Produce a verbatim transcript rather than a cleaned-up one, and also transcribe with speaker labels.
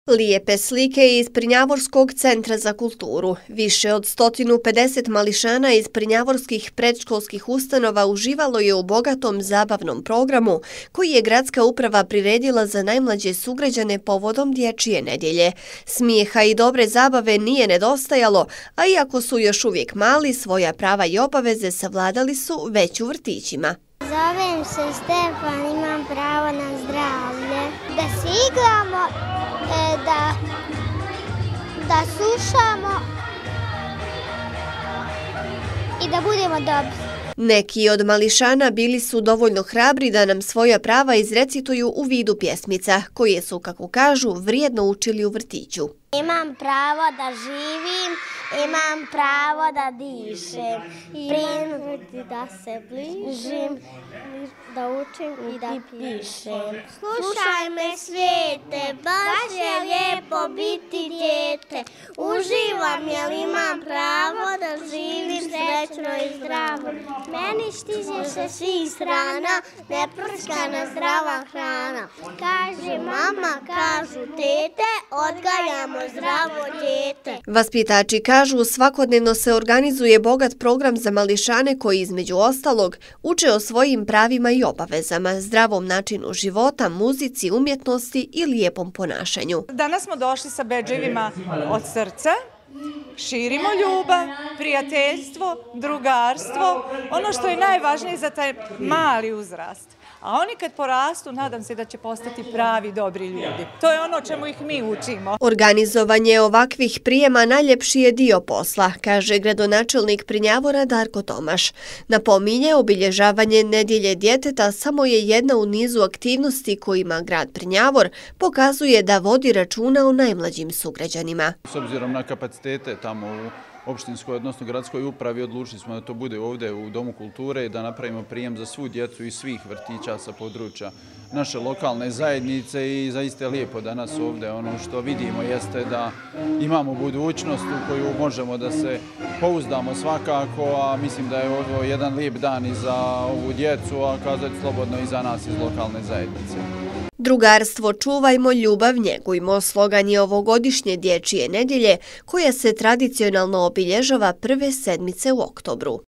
Speaker 1: Lijepe slike iz Prnjavorskog centra za kulturu. Više od sto pedeset mališana iz prnjavorskih predškolskih ustanova uživalo je u bogatom zabavnom programu koji je gradska uprava priredila za najmlađe sugrađane povodom Dječje nedjelje. Smijeha i dobre zabave nije nedostajalo, a iako su još uvijek mali, svoja prava i obaveze savladali su već u vrtićima.
Speaker 2: Zovem se Stefan, imam pravo na zdravlje. Da se igramo, e, da, da slušamo i da budemo dobri.
Speaker 1: Neki od mališana bili su dovoljno hrabri da nam svoja prava izrecituju u vidu pjesmica, koje su, kako kažu, vrijedno učili u vrtiću.
Speaker 2: Imam pravo da živim, imam pravo da dišem, imam da se bližim, da učim i da pišem. Slušaj me svijete, baš je lijepo biti dijete. Uživam jer imam pravo da živim srećno i zdravo. Meni stiže se svih strana, neprskana zdrava hrana. Kaže mama, kažu tete, odgajamo zdravo dijete.
Speaker 1: Vaspitači kažu, svakodnevno se organizuje bogat program za mališane koji između ostalog uče o svojim pravima i obavezama, zdravom načinu života, muzici, umjetnosti i lijepom ponašanju.
Speaker 3: Danas smo došli sa bedževima od srca. Širimo ljubav, prijateljstvo, drugarstvo, ono što je najvažnije za taj mali uzrast. A oni kad porastu, nadam se da će postati pravi dobri ljudi. To je ono čemu ih mi učimo.
Speaker 1: Organizovanje ovakvih prijema najljepši je dio posla, kaže gradonačelnik Prnjavora Darko Tomaš. Napominje, obilježavanje nedjelje djeteta samo je jedna u nizu aktivnosti kojima grad Prnjavor pokazuje da vodi računa o najmlađim sugrađanima.
Speaker 4: S obzirom na kapacitete tamo u opštinskoj, odnosno gradskoj upravi, odlučili smo da to bude ovdje u Domu kulture i da napravimo prijem za svu djecu iz svih vrtića sa područja naše lokalne zajednice i zaista je lijepo danas ovdje. Ono što vidimo jeste da imamo budućnost u koju možemo da se pouzdamo svakako, a mislim da je ovo jedan lijep dan i za ovu djecu, a kazati slobodno i za nas iz lokalne zajednice.
Speaker 1: Drugarstvo, čuvajmo ljubav, njegujmo, slogan je ovogodišnje Dječje nedjelje koja se tradicionalno obilježava prve sedmice u oktobru.